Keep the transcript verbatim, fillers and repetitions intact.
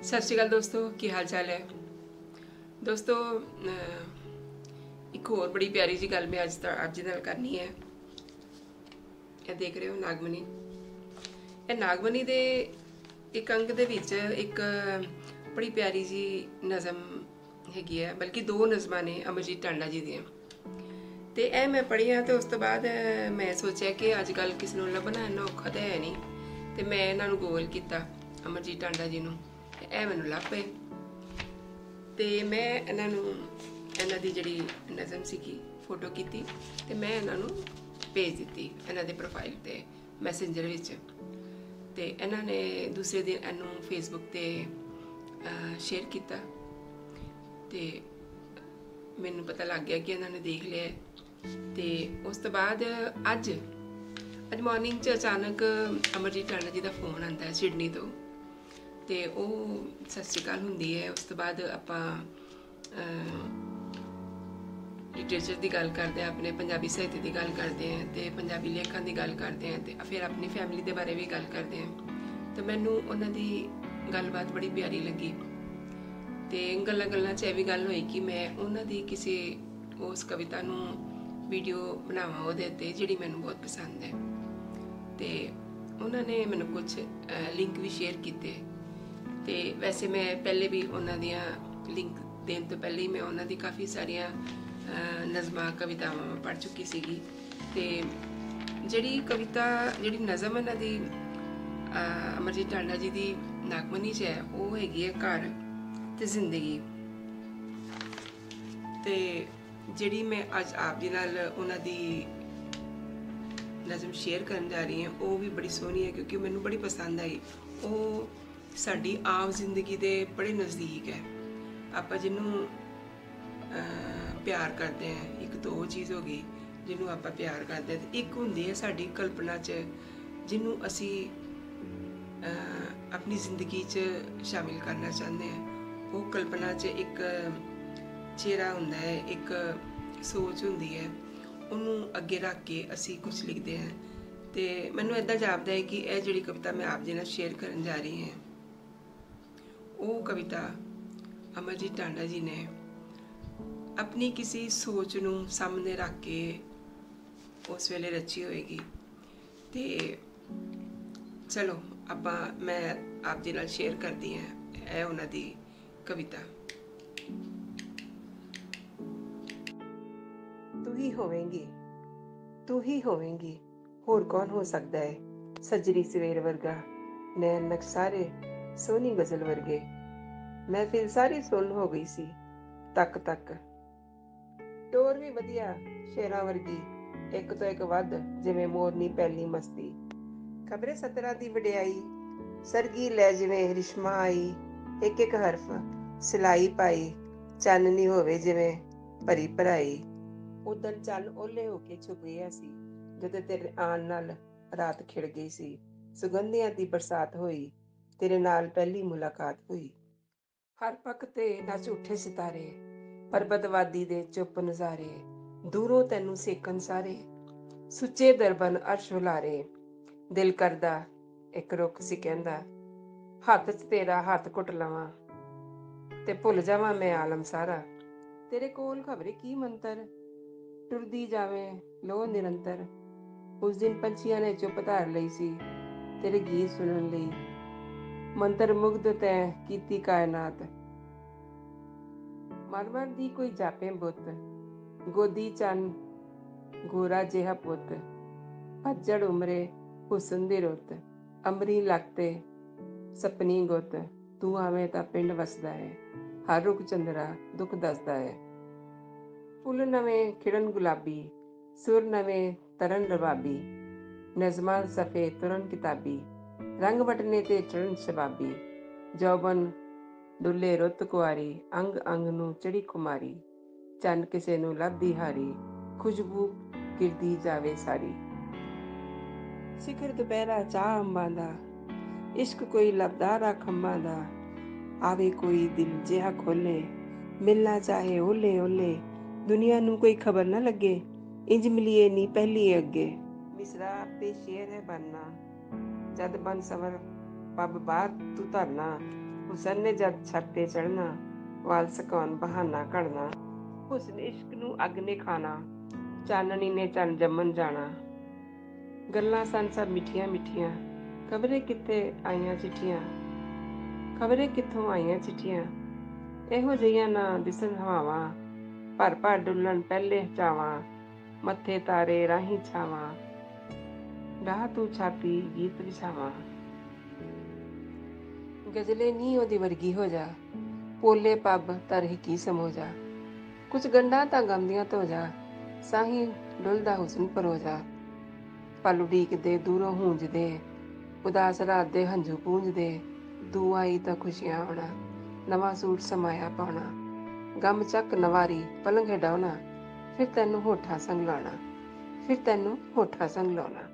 सत श्री अकाल दोस्तों, की हाल चाल है दोस्तों। एक होर बड़ी प्यारी जी गल मैं अज अज नाल करनी है। ये देख रहे हो नागमनी, ये नागमनी दे एक अंक दे विच एक बड़ी प्यारी जी नज़म हैगी है, बल्कि दो नज़मां ने अमरजीत टांडा जी दियां। ते ए मैं पढ़िया तो उस तो बाद मैं सोचा कि अजकल किसी नूं लभना इन्ना औखा तो है नहीं, तो मैं इन्हां नूं गूगल किया अमरजीत टांडा जी नूं, ए मैनूं लभ पे। ते मैं इन्हां नूं इन्हां दी जिहड़ी नज़म सीगी फोटो कीती ते मैं इन्हां नूं भेज दित्ती इन्हां दे प्रोफाइल ते मैसेंजर विच। ते इन्हां ने दूसरे दिन इनू फेसबुक ते शेयर किया ते मैनूं पता लग गया कि इन्हां ने देख लिया। ते उस तो बाद अज अज मॉर्निंग च अचानक अमरजीत टांडा जी का फोन आता है सिडनी तो ते ਉਹ ਸਤਿ ਸ਼੍ਰੀ ਅਕਾਲ ਹੁੰਦੀ ਹੈ। ਉਸ ਤੋਂ ਬਾਅਦ ਆਪਾਂ ਲਿਟਰੇਚਰ ਦੀ ਗੱਲ ਕਰਦੇ ਹਾਂ, ਆਪਣੇ ਪੰਜਾਬੀ ਸਾਹਿਤ ਦੀ ਗੱਲ ਕਰਦੇ ਹਾਂ ਤੇ ਪੰਜਾਬੀ ਲੇਖਕਾਂ ਦੀ ਗੱਲ ਕਰਦੇ ਹਾਂ ਤੇ ਫਿਰ ਆਪਣੀ ਫੈਮਿਲੀ ਦੇ ਬਾਰੇ ਵੀ ਗੱਲ ਕਰਦੇ ਹਾਂ। ਤੇ ਮੈਨੂੰ ਉਹਨਾਂ ਦੀ ਗੱਲਬਾਤ ਬੜੀ ਪਿਆਰੀ ਲੱਗੀ ਤੇ ਗੱਲਾਂ ਗੱਲਾਂ 'ਚ ਇਹ ਵੀ ਗੱਲ ਹੋਈ ਕਿ ਮੈਂ ਉਹਨਾਂ ਦੀ ਕਿਸੇ ਉਸ ਕਵਿਤਾ ਨੂੰ ਵੀਡੀਓ ਬਣਾਵਾਂ ਉਹਦੇ ਉੱਤੇ ਜਿਹੜੀ ਮੈਨੂੰ ਬਹੁਤ ਪਸੰਦ ਹੈ। ਤੇ ਉਹਨਾਂ ਨੇ ਮੈਨੂੰ ਕੁਝ ਲਿੰਕ ਵੀ ਸ਼ੇਅਰ ਕੀਤੇ ਤੇ ਵੈਸੇ ਮੈਂ ਪਹਿਲੇ ਵੀ ਉਹਨਾਂ ਦੀਆਂ ਲਿੰਕ ਦੇਣ ਤੋਂ ਪਹਿਲੇ ਹੀ ਮੈਂ ਉਹਨਾਂ ਦੀ ਕਾਫੀ ਸਾਰੀਆਂ ਨਜ਼ਮਾਂ ਕਵਿਤਾਵਾਂ ਪੜ੍ਹ ਚੁੱਕੀ ਸੀਗੀ। ਤੇ ਜਿਹੜੀ ਕਵਿਤਾ ਜਿਹੜੀ ਨਜ਼ਮ ਇਹਨਾਂ ਦੀ ਅਮਰਜੀਤ ਟਾਂਡਾ ਜੀ ਦੀ ਨਾਗਮਨੀ 'ਚ ਹੈ ਉਹ ਹੈਗੀ ਹੈ ਘਰ ਤੇ ਜ਼ਿੰਦਗੀ। ਤੇ ਜਿਹੜੀ ਮੈਂ ਅੱਜ ਆਪ ਜੀ ਨਾਲ ਉਹਨਾਂ ਦੀ ਨਜ਼ਮ ਸ਼ੇਅਰ ਕਰਨ ਜਾ ਰਹੀ ਹਾਂ ਉਹ ਵੀ ਬੜੀ ਸੋਹਣੀ ਹੈ ਕਿਉਂਕਿ ਮੈਨੂੰ ਬੜੀ ਪਸੰਦ ਆਈ। ਉਹ ਸਾਡੀ ਆਮ ਜ਼ਿੰਦਗੀ ਦੇ ਬੜੇ ਨਜ਼ਦੀਕ ਹੈ। ਆਪਾਂ ਜਿਹਨੂੰ ਪਿਆਰ ਕਰਦੇ ਹਾਂ, ਇੱਕ ਤਾਂ ਉਹ ਚੀਜ਼ ਹੋ ਗਈ ਜਿਹਨੂੰ ਆਪਾਂ ਪਿਆਰ ਕਰਦੇ ਹਾਂ, ਤੇ ਇੱਕ ਹੁੰਦੀ ਹੈ ਸਾਡੀ ਕਲਪਨਾ 'ਚ ਜਿਹਨੂੰ ਅਸੀਂ ਆਪਣੀ ਜ਼ਿੰਦਗੀ 'ਚ ਸ਼ਾਮਿਲ ਕਰਨਾ ਚਾਹੁੰਦੇ ਹਾਂ। ਉਹ ਕਲਪਨਾ 'ਚ ਇੱਕ ਚਿਹਰਾ ਹੁੰਦਾ ਹੈ, ਇੱਕ ਸੋਚ ਹੁੰਦੀ ਹੈ, ਉਹਨੂੰ ਅੱਗੇ ਰੱਖ ਕੇ ਅਸੀਂ ਕੁਝ ਲਿਖਦੇ ਹਾਂ। ਤੇ ਮੈਨੂੰ ਇੱਦਾਂ ਜਾਪਦਾ ਹੈ ਕਿ ਇਹ ਜਿਹੜੀ ਕਵਿਤਾ ਮੈਂ ਆਪ ਜੀ ਨਾਲ ਸ਼ੇਅਰ ਕਰਨ ਜਾ ਰਹੀ ਹਾਂ ਉਹ ਕਵਿਤਾ ਅਮਰਜੀਤ ਟਾਂਡਾ ਜੀ ਨੇ ਆਪਣੀ ਕਿਸੇ ਸੋਚ ਨੂੰ ਸਾਹਮਣੇ ਰੱਖ ਕੇ ਉਸ ਵੇਲੇ ਰਚੀ ਹੋਏਗੀ। ਤੇ ਚਲੋ ਆਪਾਂ ਮੈਂ ਆਪ ਜੀ ਨਾਲ ਸ਼ੇਅਰ ਕਰਦੀ ਹਾਂ ਇਹ ਉਹਨਾਂ ਦੀ ਕਵਿਤਾ। ਤੂੰ ਹੀ ਹੋਵੇਂਗੀ, ਤੂੰ ਹੀ ਹੋਵੇਂਗੀ, ਹੋਰ ਕੌਣ ਹੋ ਸਕਦਾ ਹੈ। ਸੱਜਰੀ ਸਵੇਰ ਵਰਗਾ, ਨੈਣ ਨਕਸਾਰੇ ਸੋਹਣੀ ਗਜ਼ਲ ਵਰਗੇ। ਮੈਂ ਫਿਰ ਸਾਰੀ ਸੁੰਨ ਹੋ ਗਈ ਸੀ ਤੱਕ ਤੱਕ, ਟੋਰ ਵੀ ਵਧੀਆ ਸ਼ੇਰਾਂ ਵਰਗੀ, ਇੱਕ ਤੋਂ ਇੱਕ ਵੱਧ ਜਿਵੇਂ ਮੋਰਨੀ ਪਹਿਲੀ ਮਸਤੀ। ਖਬਰੇ ਸਤਰਾਂ ਦੀ ਵਡਿਆਈ ਸਰਗੀ ਲੈ ਜਿਵੇਂ ਰਿਸ਼ਮਾ ਆਈ, ਇੱਕ ਇੱਕ ਹਰਫ ਸਿਲਾਈ ਪਾਈ, ਚਾਨਣੀ ਹੋਵੇ ਜਿਵੇਂ ਭਰੀ ਭਰਾਈ। ਉਦਣ ਚੰਨ ਓਲੇ ਹੋ ਕੇ ਛੁਪ ਗਿਆ ਸੀ ਜਦੋਂ ਤੇਰੇ ਆਉਣ ਨਾਲ ਰਾਤ ਖਿੜ ਗਈ ਸੀ। ਸੁਗੰਧੀਆਂ ਦੀ ਬਰਸਾਤ ਹੋਈ, ਤੇਰੇ ਨਾਲ ਪਹਿਲੀ ਮੁਲਾਕਾਤ ਹੋਈ। ਹਰ ਪੱਖ ਤੇ ਨੱਚ ਉੱਠੇ ਸਿਤਾਰੇ, ਪਰਬਤਵਾਦੀ ਦੇ ਚੁੱਪ ਨਜ਼ਾਰੇ, ਦੂਰੋਂ ਤੈਨੂੰ ਸੇਕਣ ਸਾਰੇ, ਸੁੱਚੇ ਦਰਬਨ ਅਰਸ਼ ਹੁਲਾਰੇ। ਦਿਲ ਕਰਦਾ ਇੱਕ ਰੁੱਖ ਸੀ ਕਹਿੰਦਾ, ਹੱਥ 'ਚ ਤੇਰਾ ਹੱਥ ਘੁੱਟ ਲਵਾਂ ਤੇ ਭੁੱਲ ਜਾਵਾਂ ਮੈਂ ਆਲਮ ਸਾਰਾ। ਤੇਰੇ ਕੋਲ ਖਬਰੇ ਕੀ ਮੰਤਰ ਟੁਰਦੀ ਜਾਵੇਂ ਲੋ ਨਿਰੰਤਰ। ਉਸ ਦਿਨ ਪੰਛੀਆਂ ਨੇ ਚੁੱਪ ਧਾਰ ਲਈ ਸੀ ਤੇਰੇ ਗੀਤ ਸੁਣਨ ਲਈ, ਮੰਤਰ ਮੁਗਧ ਤੈਂ ਕੀਤੀ ਕਾਇਨਾਤ। ਮਰਮਰ ਦੀ ਕੋਈ ਜਾਪੇ ਬੁੱਤ, ਗੋਦੀ ਚੰਨ ਗੋਰਾ ਜਿਹਾ ਪੁੱਤ, ਪੱਜੜ ਉਮਰੇ ਹੁਸਨ ਦੀ ਰੁੱਤ, ਅੰਬਰੀ ਲਗਤੇ ਸਪਨੀ ਗੁੱਤ। ਤੂੰ ਆਵੇਂ ਤਾਂ ਪਿੰਡ ਵਸਦਾ ਹੈ, ਹਰ ਰੁੱਖ ਚੰਦਰਾ ਦੁੱਖ ਦੱਸਦਾ ਹੈ। ਫੁੱਲ ਨਵੇਂ ਖਿੜਨ ਗੁਲਾਬੀ, ਸੁਰ ਨਵੇਂ ਤਰਨ ਰਬਾਬੀ, ਨਜ਼ਮਾਂ ਸਫੇ ਤੁਰਨ ਕਿਤਾਬੀ, ਰੰਗ ਵਟਨੇ ਤੇ ਚੜਨ ਸ਼ਬਾਬੀ। ਜੌਬਨ ਡੁੱਲੇ ਰੁੱਤ ਕੁਆਰੀ, ਅੰਗ ਅੰਗ ਨੂੰ ਚੜੀ ਕੁਮਾਰੀ, ਚੰਨ ਕਿਸੇ ਨੂੰ ਲੱਭਦੀ ਹਾਰੀ, ਖੁਸ਼ਬੂ ਗਿਰਦੀ ਜਾਵੇ ਸਾਰੀ। ਸਿਖਰ ਦੁਪਹਿਰਾ ਚਾਹ ਅੰਬਾਂ ਦਾ, ਇਸ਼ਕ ਕੋਈ ਲਬਦਾਰਾ ਖੰਭਾਂ ਦਾ। ਆਵੇ ਕੋਈ ਦਿਲ ਜਿਹਾ ਖੋਲੇ, ਮਿਲਣਾ ਚਾਹੇ ਓਲੇ ਓਲੇ। ਦੁਨੀਆ ਨੂੰ ਕੋਈ ਖਬਰ ਨਾ ਲੱਗੇ, ਇੰਜ ਮਿਲੀਏ ਨੀ ਪਹਿਲੀ ਅੱਗੇ। ਮਿਸਰਾ ਆਪੇ ਸ਼ੇਰ ਹੈ ਬਣਨਾ, ਜਦ ਬਨ ਸਵਰ ਪੱਬ ਬਾਹਰ ਤੂੰ ਧਰਨਾ। ਹੁਸਨ ਨੇ ਜਦ ਛੱਤ ਤੇ ਚੜ੍ਹਨਾ, ਵਾਲ ਸਕਾਉਣ ਬਹਾਨਾ ਘੜਨਾ। ਹੁਸਨ ਇਸ਼ਕ ਨੂੰ ਅੱਗ ਨੇ ਖਾਣਾ, ਚਾਨਣੀ ਨੇ ਚੰਨ ਜੰਮਣ ਜਾਣਾ। ਗੱਲਾਂ ਸਨ ਸਭ ਮਿੱਠੀਆਂ ਮਿੱਠੀਆਂ, ਖਬਰੇ ਕਿੱਥੇ ਆਈਆਂ ਚਿੱਠੀਆਂ, ਖਬਰੇ ਕਿੱਥੋਂ ਆਈਆਂ ਚਿੱਠੀਆਂ। ਇਹੋ ਜਿਹੀਆਂ ਨਾ ਦਿਸਣ ਹਵਾਵਾਂ, ਭਰ ਭਰ ਡੁੱਲਣ ਪਹਿਲੇ ਚਾਵਾਂ, ਮੱਥੇ ਤਾਰੇ ਰਾਹੀਂ ਛਾਵਾਂ, ਡਾਹ ਤੂੰ ਛਾਤੀ ਗੀਤ ਵਿਛਾਵਾਂ। ਗਜ਼ਲੇ ਨੀ ਉਹਦੀ ਵਰਗੀ ਹੋ ਜਾ, ਪੋਲੇ ਪੱਬ ਤਰਹਿ ਕੀ ਸਮੋ ਜਾ। ਕੁਝ ਗੰਢਾਂ ਤਾਂ ਗਮ ਦੀਆਂ ਧੋ ਜਾ, ਸਾਹੀਂ ਡੁੱਲਦਾ ਹੁਸਨ ਪਰੋ ਜਾ। ਪਲ ਉਡੀਕਦੇ ਦੂਰੋਂ ਹੂੰਜਦੇ, ਉਦਾਸ ਰਾਤ ਦੇ ਹੰਝੂ ਪੂੰਝਦੇ। ਦੂ ਆਈ ਤਾਂ ਖੁਸ਼ੀਆਂ ਆਉਣਾ, ਨਵਾਂ ਸੂਟ ਸਮਾਇਆ ਪਾਉਣਾ। ਗਮ ਚੱਕ ਨਵਾਰੀ ਪਲੰਘ ਹੇਠਾਉਣਾ, ਫਿਰ ਤੈਨੂੰ ਹੋਠਾਂ ਸੰਗ ਲਾਉਣਾ, ਫਿਰ ਤੈਨੂੰ ਹੋਠਾਂ ਸੰਗ ਲਾਉਣਾ।